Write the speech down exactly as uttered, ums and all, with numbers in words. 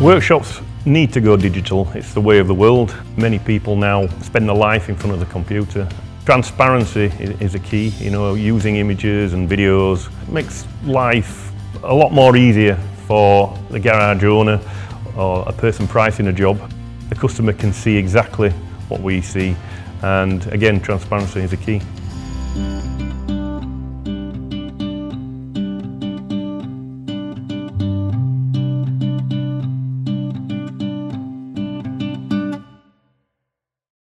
Workshops need to go digital. It's the way of the world. Many people now spend their life in front of the computer. Transparency is a key, you know, using images and videos makes life a lot more easier for the garage owner or a person pricing a job. The customer can see exactly what we see, and again, transparency is a key.